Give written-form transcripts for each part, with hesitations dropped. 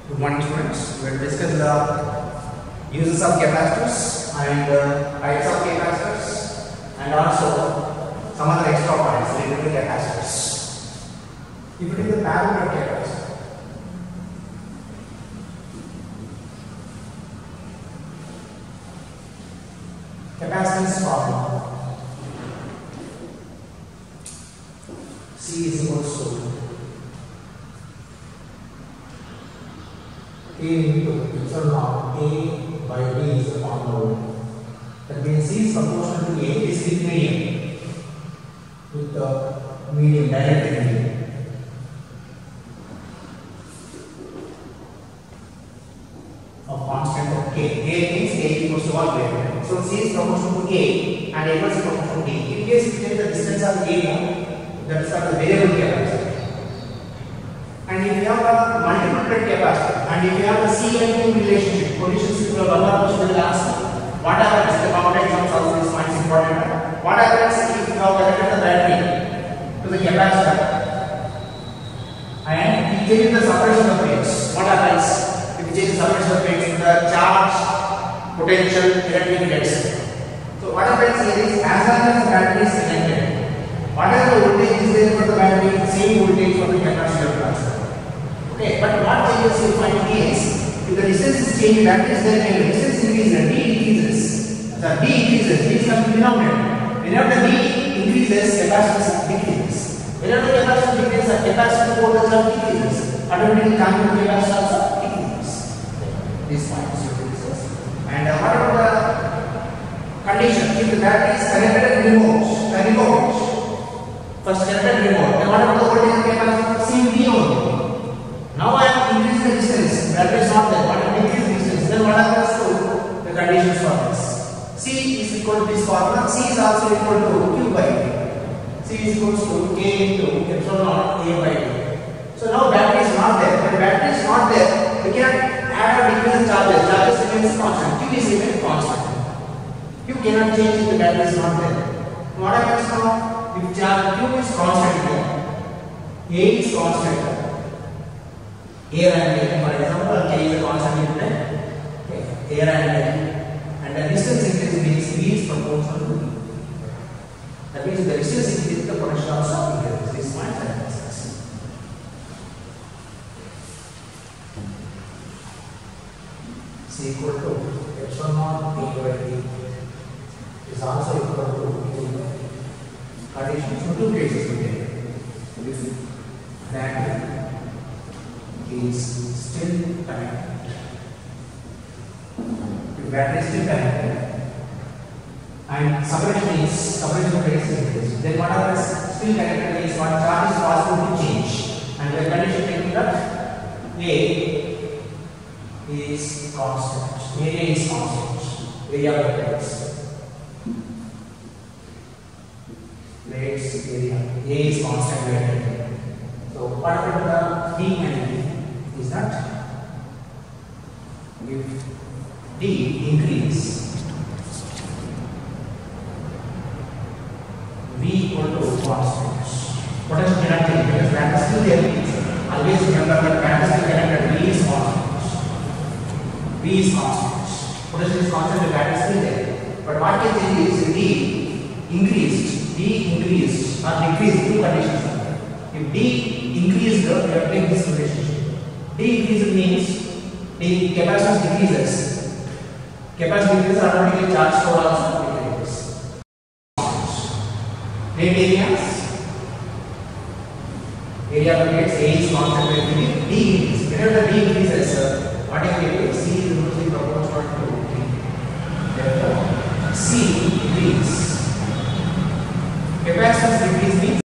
Good morning, students. We will discuss the uses of capacitors and types of capacitors and also some other extra points related to capacitors. If it is a parallel capacitor, capacitance formula C is equals to A into epsilon naught A by B is the formula. That means C is proportional to A. This is medium with the medium direct medium. Of constant of K. A means A equals to 1 wavelength. So C is proportional to A and A is proportional to D. In case you take the distance of A, that is called the variable capacitor. And if you have a multiple plate capacitor and if you have the C and D relationship, collisions with the one will ask what happens the common examples of this point is important. What happens if you have connected the battery to the capacitor and you change the separation of plates? What happens if you change the separation of plates? The charge, potential, electric gets. So what happens here is as long as the battery is connected, whatever the voltage is there for the battery, same voltage for the capacitor plus. Okay, but what I will see find is if the distance is changed, that is then the distance increases, D decreases. The D increases, D comes to denominator. Whenever the D increases, capacitance decreases. Whenever the capacitance decreases, the capacitor voltage decreases. Automatically, current to capacitor also decreases. This point is decreases. And what about the condition? If the battery is connected remote, first connected remote, then what about the voltage of the capacitor? Same D only. Now I am increasing the distance, battery is not there, but I am increasing the distance. Then what happens to the conditions for this? C is equal to this formula. C is also equal to Q by D. C is equal to K into epsilon naught A by D. So now battery is not there. When battery is not there, we can add or decrease the charges. Charges remains constant. Q is remains constant. Q cannot change if the battery is not there. What happens now? If charge Q is constant here, A is constant. Air and air, for example, K is a constant in air and air, and the distance increase means V is proportional to D. That means the distance increases, the potential also increases. This point I discuss. C equal to epsilon naught A by D is also equal to Q. Conditions for two cases today. That is still connected. The battery is still connected and separation plates is increased. Then what happens? Still connected means one charge is possible to change, and the condition taking that A is constant, area is constant, area of the plates area, A is constant area. So what about the D and D? Is that if D increase, V equal to constant. Potential cannot change because band is still there. Always remember that band is still connected. V is constant. V is constant. Potential is constant. The band is still there. But what can change is D increased, or decreased. Two conditions. If D increased, you have to take this relationship. D increases means the capacitance decreases. Capacitance decreases, automatically charge stored also decreases. Plate area of the plates, A is constant, D increases. Whenever the D increases, what is it? C is usually proportional to D. Therefore, C increases. Capacitance decrease means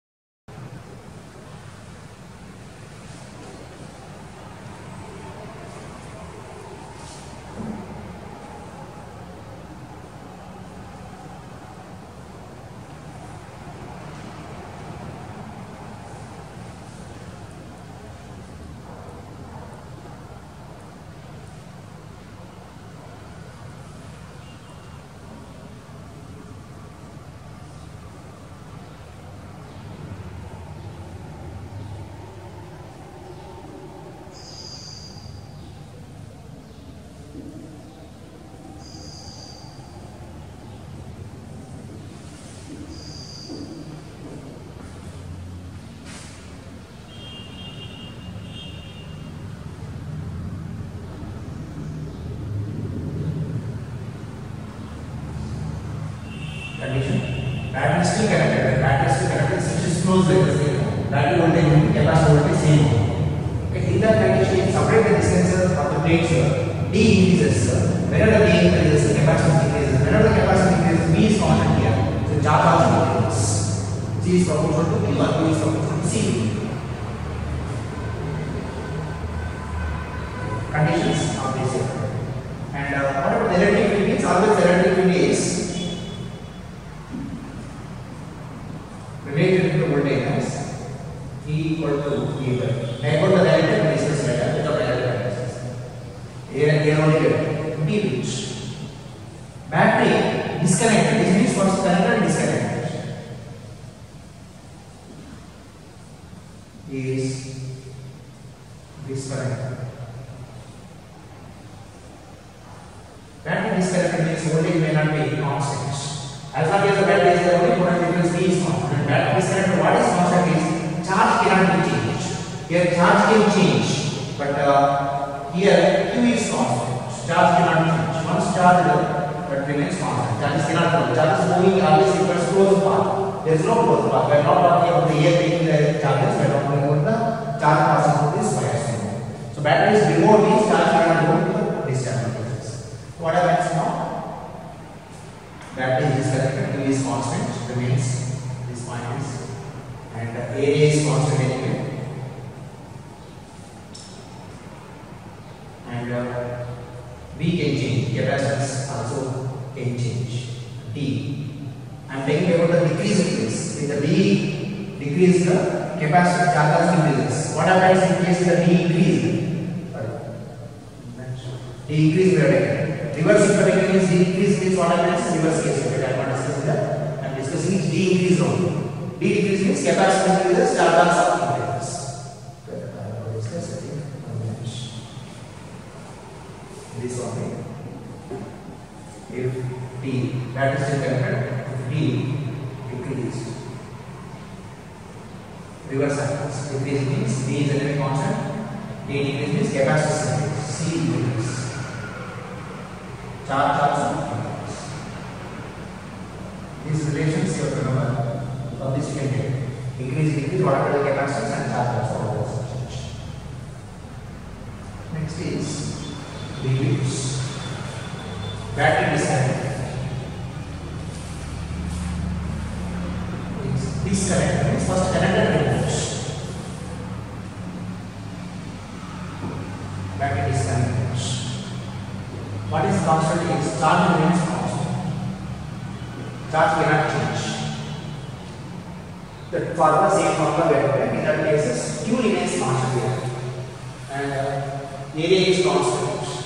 flows like the same. Battery voltage and capacitor voltage same. Okay, in that condition, separate the distance of the plates here. D increases. Whenever the D increases, the capacitance increases. Whenever the capacitance increases, V is constant here. So charge also increases. C is proportional to Q1, Q is proportional to C. Conditions of this here. And what about the electric field means? Always the electric field is related to the voltage as E equal to E. About the electric we discuss later without electric analysis. Here only B reach. Battery disconnected. This means first connected and disconnected. Is disconnected. Battery disconnected means voltage may not be constant. As long as the battery is there, only potential difference V is constant. And battery disconnected, what is constant is charge cannot be changed. Here charge can change, but here Q is constant. Charge cannot change. Once charged, that remains constant. Charge cannot move. Charge is moving always equals closed path. There is no closed path. We are not talking about the air taking the charges. We are talking about the charge passing through this wires. So battery is remote means charge cannot go to the discharge. What happens now? Battery is disconnected, Q is constant, remains this point is, and area is constant anyway. And V can change, capacitance also can change. D. I am taking about the decreasing case. If the D decreases, the capacitor charge increases. What happens in case the D increases? D increase reverse if means D increase means what happens? Reverse case. I am not discussing that. I am discussing D increase only. D decrease means capacitor increases, charge also increases. This only. If D, that is still connected, if D decreased, reverse happens. Decrease means D is anyway constant, D decrease means capacitance increase, C increase, charge also increase. These relations you have to remember from this you can take. Decrease, whatever the capacitance and charge also always change. Next is reduce. Battery disconnected. Disconnected means first connected removes. Battery disconnected. What is constant is charge remains constant. Charge cannot change. The formula same formula we have in that cases Q remains constant here, and area is constant.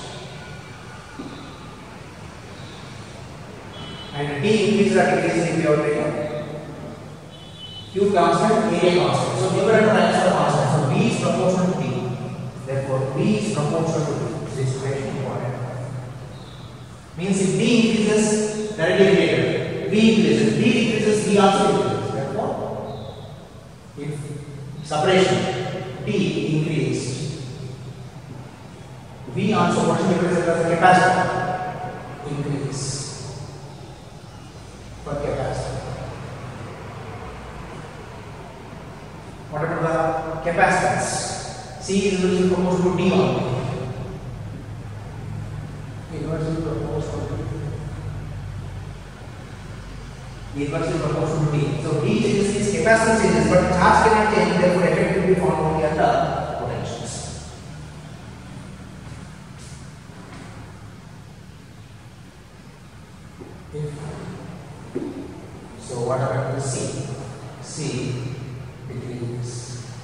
And D increases or decreases if you are taking Q constant, area constant. So different types are constant. So B is proportional to D. Therefore, B is proportional to D. This is very important. Means if D increases, directly related. B increases, D decreases, D also decreases. Therefore, if separation D increased, V also what is decreases as a capacitor increase. For capacitor. What about the capacitance? C is inversely proportional to D only. Inversely proportional to D. So D changes means capacitance changes, but charge cannot change. Therefore, effect will be found only at the potentials. So what about the C? C decreases.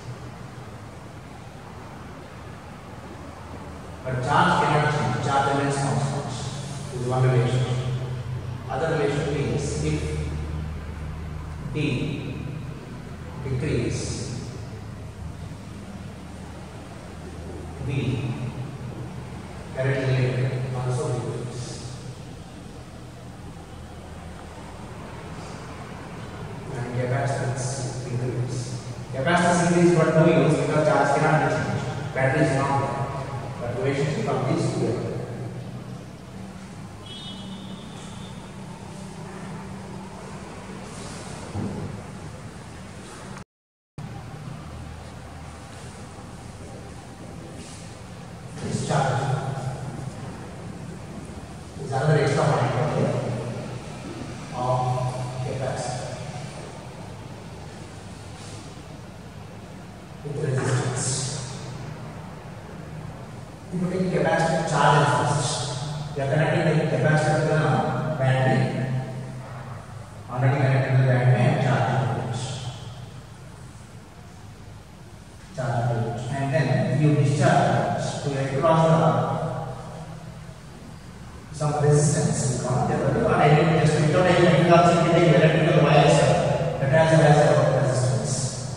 But charge cannot change. Charge remains constant. This is one relation. Other relation is if D decrease, V current related also decrease. And capacitance increase. Capacitance increase but no use because charge cannot be changed. Battery is not there. But relationship of these two you take capacitor charge first. You are connecting the capacitor to the battery. Already connected to the battery and charge it. And then you discharge to across some resistance. Just without any electrical wires that has a resistance.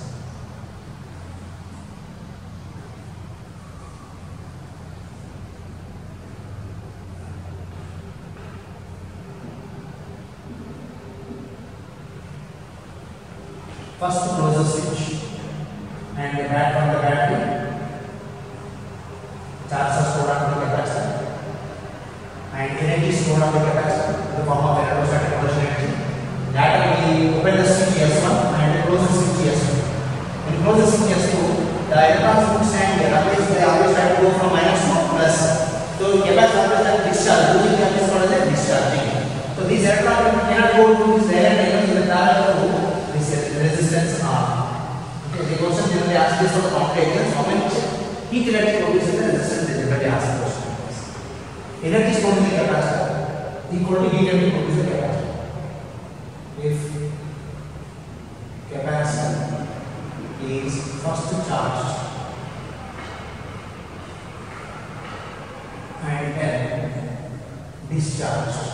First to close the switch and the back from the battery, charge is stored on the capacitor and energy is stored on the capacitor in the form of electrostatic potential energy. Later we open the switch S1 and close the switch S2. When you close the switch S2, the electrons would stand here. Otherwise they always try to go from minus to plus. So capacitor always has discharge. Losing charge is called as discharging. So these electrons cannot go to this direct items in the parallel to this resistance R. Okay, the question generally asked this for the complex. How much heat energy produces the resistance? They generally ask the question. Energy stored in the capacitor equal to heat energy produced in the capacitor. If capacitor is first charged and then discharged,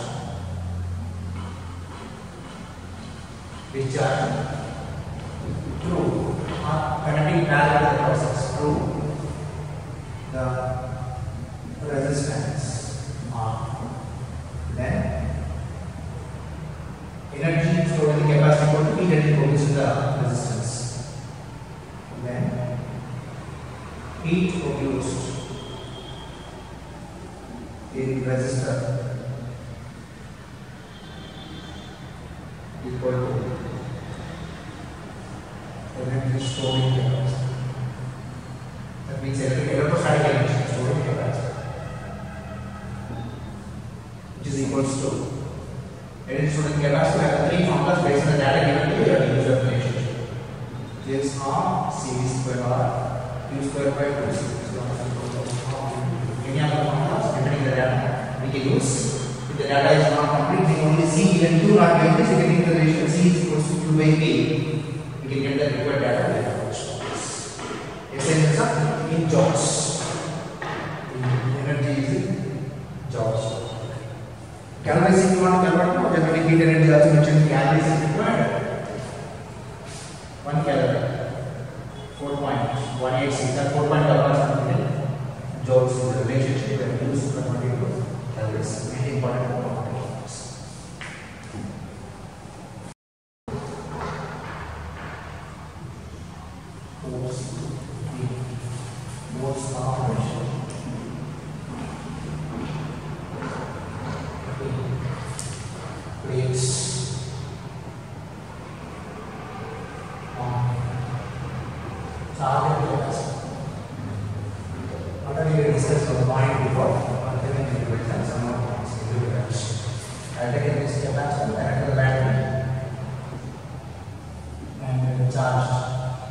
through connecting parallel to the process through the resistance R, then energy stored in the capacitor equal to heat energy produced in the resistance, then heat produced in resistor equal to energy stored in capacitor. That means electrostatic energy stored in capacitor, which is equals to energy stored in capacitor. Have three formulas based on the data given to you. You have to use your relationship. J is R, C square R, Q square by 2 C. Any other formulas depending on the data we can use. If the data is not complete, we can only C and Q not given. So getting the ratio C is equals to Q by P. We can get the required data later. Essentially, in joules. Energy is in joules. Calories, if you want to convert, then heat energy also mentioned calories is required. 1 calorie, 4.186, that 4.1 joules is the relationship that we use to convert into calories. Very important for computations. Moles operation. Plates on charge capacitor. Already we discussed the point before. Some more points. I'll take this capacitor, connect to the battery, and charge.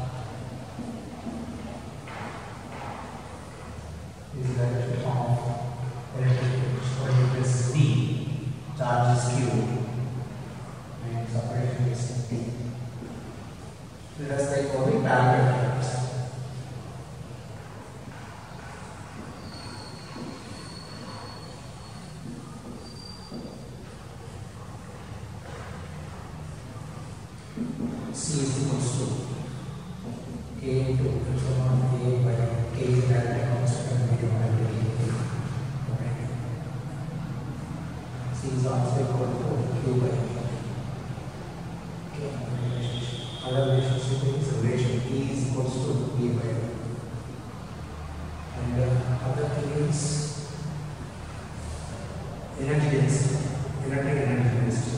This is the electric form of electric. So it is V, charge is Q, and separation is P. Let us take over the parallel capacitor. C is equals to K into epsilon A by K is that constant and V divided by K. Okay. C is also equal to Q by K. Other relationship is relation E is equals to P by V. And other thing is energy density, electric energy density.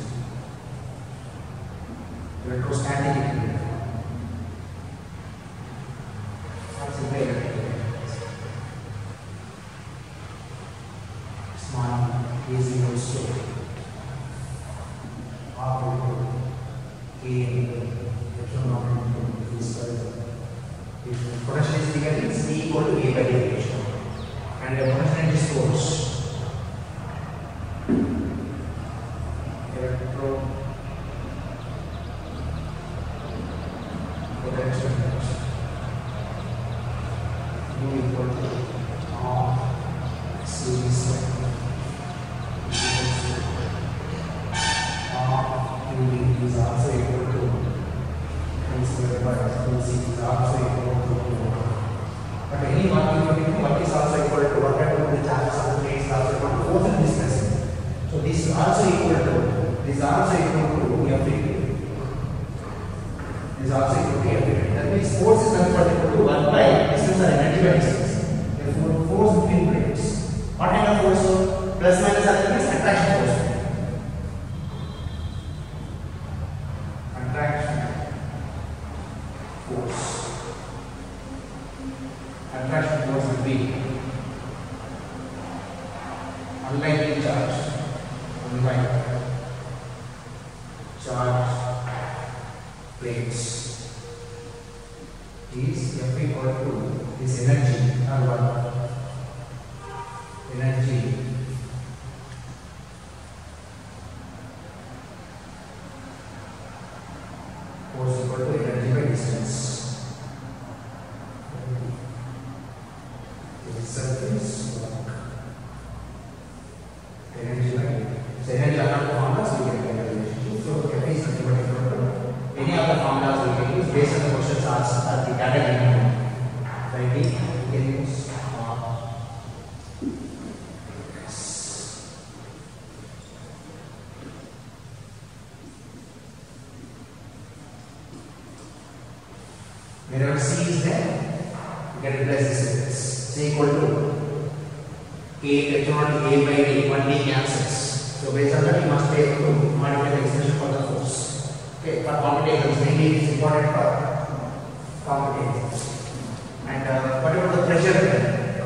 Electrostatic energy. What's the electric energy? Small is equals to R equal to K into epsilon into V square. If potential is given, it's E equal to A by D ratio. and the potential energy source. Potential energy U equal to R C square R U is also equal to M square by 2C is also equal to 4. But any work is also equal to what are the charges of the plate is also equal to force and displacement. So this is also equal to F equal to F. That means force is equal to 1 by distance or energy by distance. Therefore, force between plates. What kind of force? Plus minus means attraction force. Attraction force. Attraction force will be unlikely charge. Unlike charge plates is F equal to this energy or what? Energy force equal to energy by distance. Surface work. Energy by energy other formulas we get the relationship. So F is nothing but equal to any other formulas we can use based on the questions asked at the data given. Maybe we can use wherever C is there, we can replace this with this. C equal to K epsilon A by D, 1D cancels. So based on that, you must be able to modify the expression for the force. Okay, for commutations, mainly it is important for commutations. And what about the pressure then?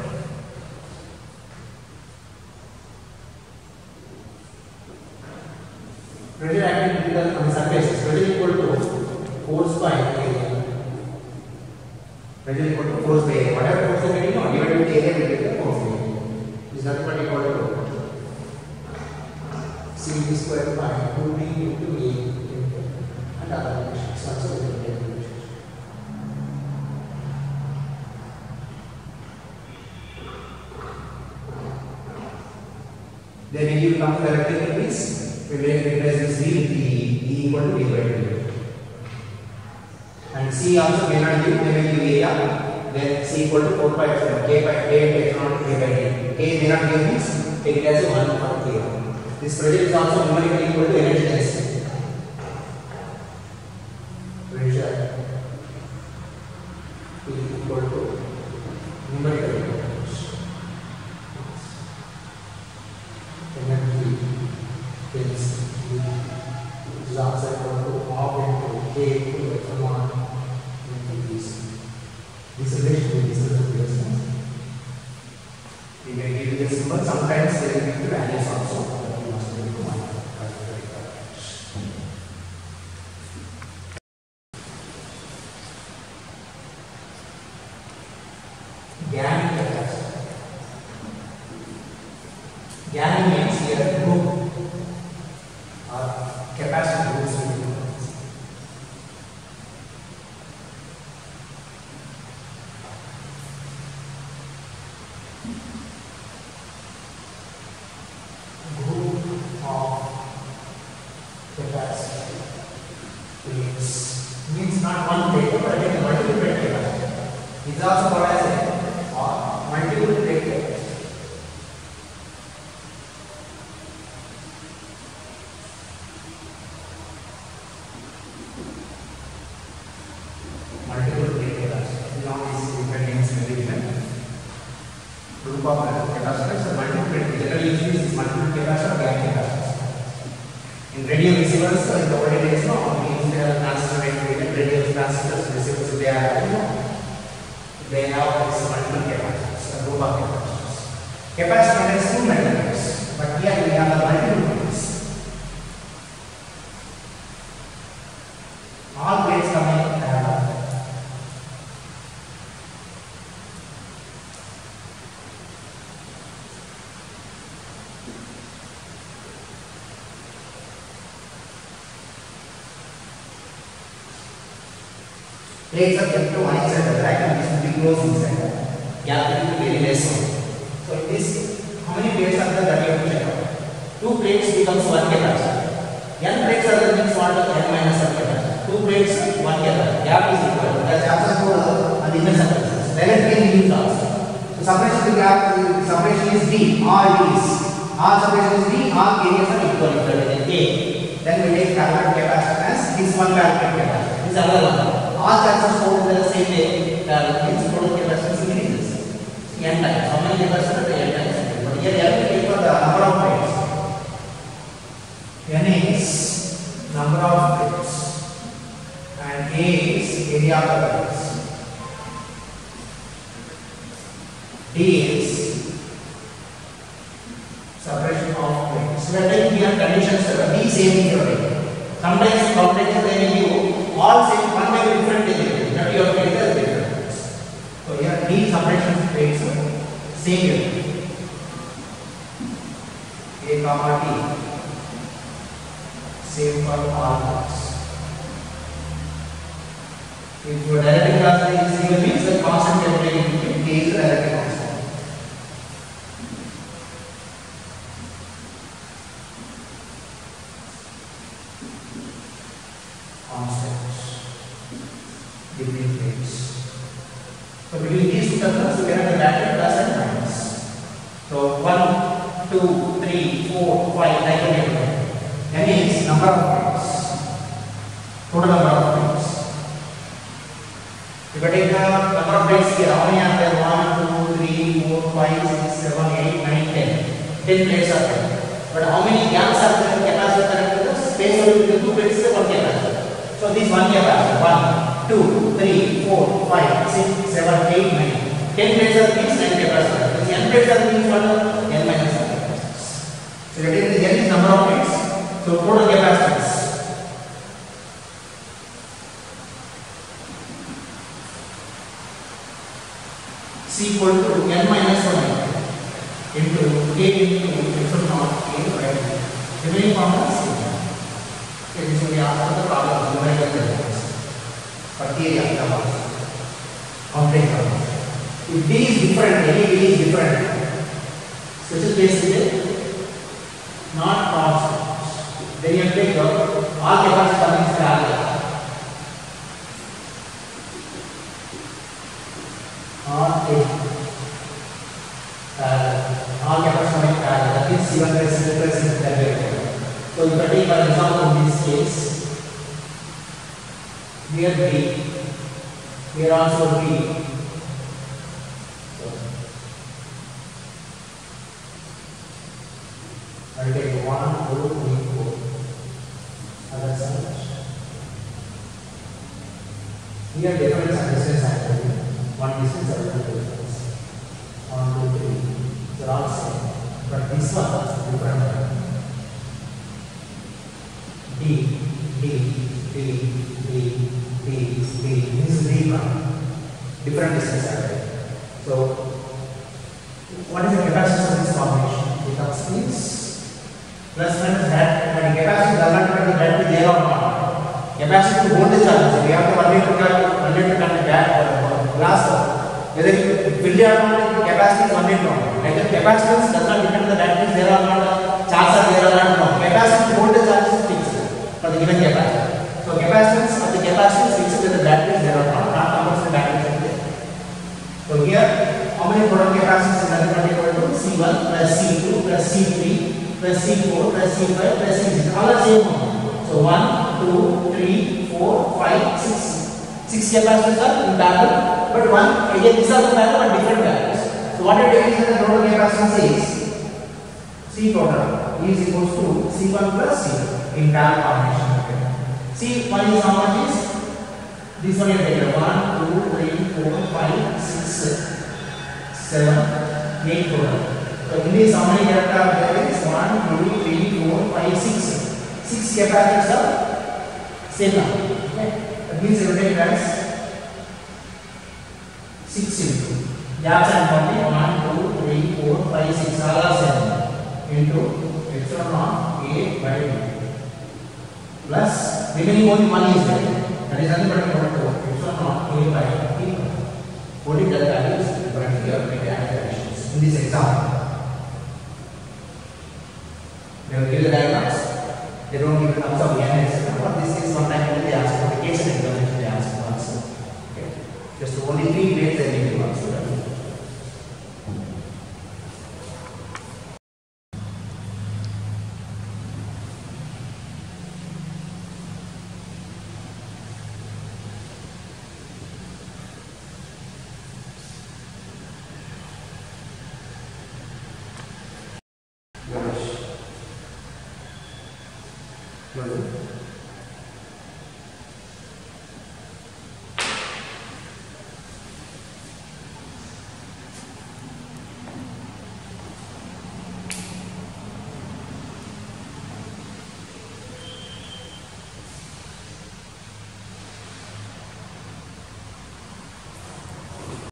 Pressure acting on the surface. Pressure equal to force by area. Pressure equal to force by area. Whatever force you are getting, divided with area, will get the force by area. Is nothing but equal to C square by 2D into A and other relations. Also we will get relations. Then when you come to electric means we will replace this V with E equal to A by 2. And C also may not give, they will give area. Then C equal to 4 pi epsilon K by A epsilon A by D. K may not give means take it as a 1 for K. This pressure is also numerically equal to energy density. Pressure is equal to numerically energy density is also equal to half into K into epsilon into this. This relation will be this. We may give this symbol. Sometimes they will give the values also. Gamming capacitor. Gamming means here group or capacitor groups will be group of capacitor plates. Means not one plate but again multiple plate capacitor. It is also called as a multiple plate capacitor. Multiple plate capacitor. Now this is different names very different. Group of capacitor is a multiple plate. Generally used is multiple capacitor or gap capacitor. In radio receivers, in the olden days, no, means they are transistor radio transistors, receivers, they are, they have this multiple capacitors, a group of capacitors. Capacitor has two metals, but here we have the multiple metals. All plates coming parallel. Plates are kept to one inside the rack and this will be closed inside. Gap will be very less. So in this, how many plates are there that you have to check out? 2 plates becomes 1 capacitor. N plates are there means what? N minus 1 capacitor. 2 plates, 1 capacitor. Gap is equal. That's after school and inner surfaces. Direct can be used also. So separation of the gap, separation is D. R is. R separation is D. R areas are equal in A. Then we take calculate capacitance. This one calculate capacitance. This other one. R chances hold in the same way. Its total capacitance increases. N times. How many capacitors? N times. But here we have to take for the number of plates. N is number of plates. And A is area of the plates. D is separation of plates. So we are taking here conditions. D same in your way. Sometimes in combination they will give all same, one may be different in that your plates are different. So here D separation of plates same here. A comma D same for all plates. If your derivative class is equal means the constant temperature between K is the derivative constant. Between plates. So between these two terminals, we have the bracket plus and minus. So 1, 2, 3, 4, 5, like that. That means number of plates. Total number of plates. If I take the number of plates here, how many are there? 1, 2, 3, 4, 5, 6, 7, 8, 9, 10. 10 plates are there. But how many gaps are there in capacitor? The space between the 2 plates is 1 capacitor. So this 1 capacitor. 1, 2, 3, 4, 5, 6, 7, 8, 9. 10 plates are these 9 capacitors. This N plates are these what? N minus 1 capacitors. So that is the N is number of plates. So total capacitance. C equal to N minus 1 into K into epsilon naught K right. Remaining formula C. Okay, this will be after the problem. Area of the complex problem. If D is different, any D is different, special case is not constant. Then you have to take all capacitors parallel. All capacitors parallel. That means C1 plus C2 plus C3. So if I take for example in this case. Here B, here also B. I will take 1, 2, 3, 4. Other side. Here difference and distance I tell you. One distance, other difference. 1, 2, 3. They are all same. But this one is different. D, D, D, D. This is D one. Different distance are there. So, what is the capacitance of this combination? Becomes this plus minus that, but the capacity does not matter that be there or not. Capacity to hold the charges. We have to 1 liter come back or glass. Whether you fill it or not, the capacity is 1 liter. Like the capacitance does not depend on the batteries there or not, charges are there or not. No. Capacity to hold the charges is fixed for the given capacitor. So capacitance of the capacitor is fixed with the batteries there or not how much the batteries are there. So here, how many total capacitors is nothing but equal to C1 plus C2 plus C3 plus C4 plus C5 plus C6. All are same. So 1, 2, 3, 4, 5, 6. 6 capacitors are in parallel, but one again these are the parallel but different values. So what it is the total capacitance is C total is equals to C1 plus C in parallel combination. See, one is how much is this one you take 1, 2, 3, 4, 5, 6, 7, 8 total. So in this how many characters are there is 1, 2, 3, 4, 5, 6. 6 capacitors are same now. Okay. That means you take as 6 into gaps and counting 1, 2, 3, 4, 5, 6 all are same into epsilon naught A by B plus remaining only one is there. That is nothing but equal to epsilon not given by people. Only the values different here with the additions. In this example, they will give the diagrams. They don't give the terms of n etc. But this is sometimes only they ask for the case and examination they ask for answer. Okay. Just only 3 ways they need to answer. Well,